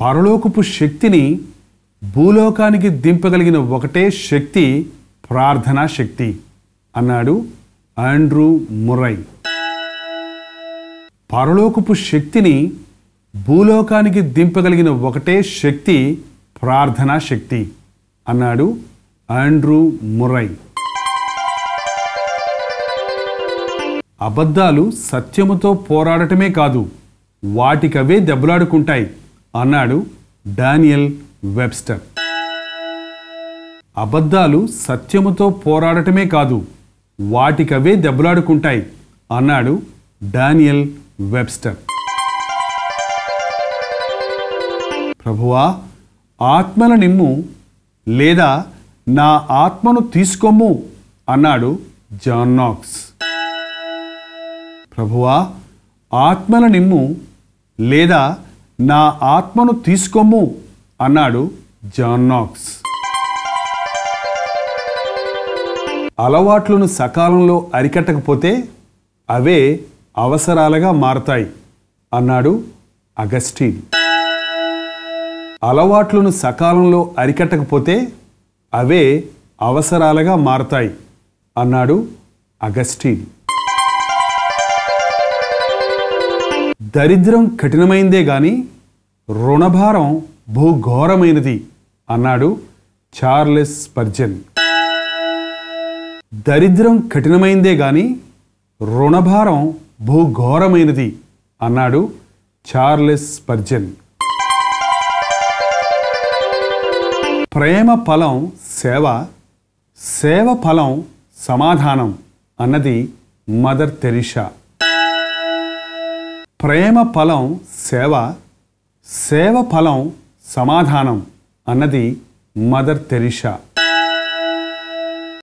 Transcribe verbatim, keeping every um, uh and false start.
పరలోకపు శక్తిని భూలోకానికి దింపగలిగిన ఒకటే శక్తి ప్రార్థనా శక్తి అన్నాడు ఆండ్రూ ముర్రై. పరలోకపు శక్తిని భూలోకానికి దింపగలిగిన ఒకటే శక్తి ప్రార్థనా శక్తి అన్నాడు ఆండ్రూ ముర్రై. అబద్ధాలు సత్యముతో పోరాడటమే కాదు, వాటికవే దెబ్బలాడుకుంటాయి అన్నాడు డానియల్ వెబ్స్టర్. అబద్ధాలు సత్యముతో పోరాడటమే కాదు, వాటికవే దెబ్బలాడుకుంటాయి అన్నాడు డానియల్ వెబ్స్టర్. ప్రభువా, ఆత్మల నిమ్ము లేదా నా ఆత్మను తీసుకోము అన్నాడు జాన్ నాక్స్. ప్రభువా, ఆత్మల నిమ్ము లేదా నా ఆత్మను తీసుకోము అన్నాడు జాన్ నాక్స్. అలవాట్లను సకాలంలో అరికట్టకపోతే అవే అవసరాలుగా మారతాయి అన్నాడు అగస్టిన్. అలవాట్లను సకాలంలో అరికట్టకపోతే అవే అవసరాలుగా మారతాయి అన్నాడు అగస్టిన్. దరిద్రం కఠినమైందే గాని రుణభారం భూఘోరమైనది అన్నాడు చార్లెస్ స్పర్జన్. దరిద్రం కఠినమైందే గాని రుణభారం భూఘోరమైనది అన్నాడు చార్లెస్ స్పర్జన్. ప్రేమ ఫలం సేవ, సేవ ఫలం సమాధానం అన్నది మదర్ తెరీసా. ప్రేమ ఫలం సేవ, సేవ ఫలం సమాధానం అన్నది మదర్ తెరీసా.